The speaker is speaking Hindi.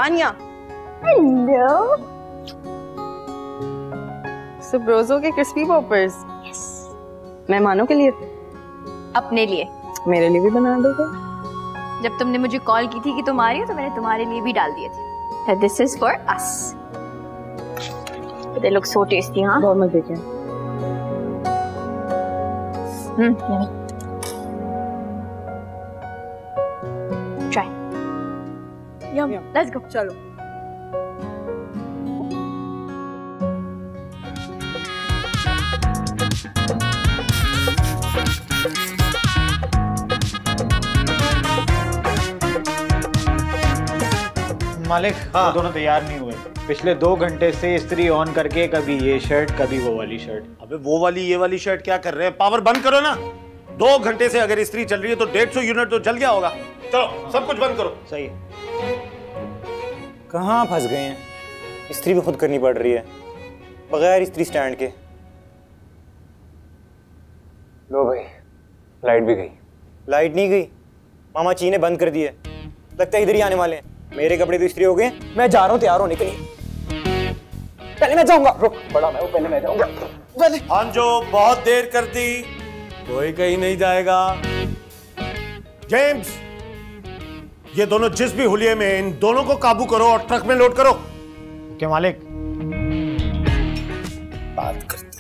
तानिया। हेलो। सुब्रोजो के क्रिस्पी पॉपर्स। मेहमानों के लिए? अपने लिए। मेरे लिए भी बना दोगे? जब तुमने मुझे कॉल की थी कि तुम आ रही हो तो मैंने तुम्हारे लिए भी डाल दिए थे। This is for us. They look so tasty. हाँ, बहुत मजे के। ट्राई। Yum, let's go. चलो। मालिक, हाँ, दोनों तैयार नहीं हुए। पिछले 2 घंटे से इस्त्री ऑन करके कभी ये शर्ट कभी वो वाली शर्ट। अबे वो वाली ये वाली शर्ट क्या कर रहे हैं? पावर बंद करो ना। 2 घंटे से अगर इस्त्री चल रही है तो 150 यूनिट तो जल गया होगा। चलो सब कुछ बंद करो। सही है। कहाँ फंस गए हैं? इस्त्री भी खुद करनी पड़ रही है बगैर इस्त्री स्टैंड के। लो भाई, लाइट भी गई। लाइट नहीं गई, मामा ची ने बंद कर दी है। लगता है इधर ही आने वाले हैं। मेरे कपड़े तो इस्त्री हो गए, मैं जा रहा हूँ तैयार होने के लिए। पहले मैं जाऊंगा। रुक, बड़ा मैं हूँ, पहले मैं जाऊंगा। हाँ जो बहुत देर कर दी, कोई कहीं नहीं जाएगा। जेम्स, ये दोनों जिस भी हुलिये में, इन दोनों को काबू करो और ट्रक में लोड करो। क्या मालिक? बात करते